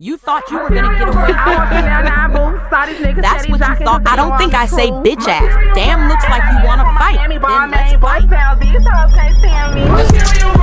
You thought you were gonna get away I walked in there, now, boo. Saw these niggas. That's what you thought. I don't think I say bitch ass. Damn, looks like you wanna fight. Miami ball, Then let's man, fight. boy, these hoes can't stand me.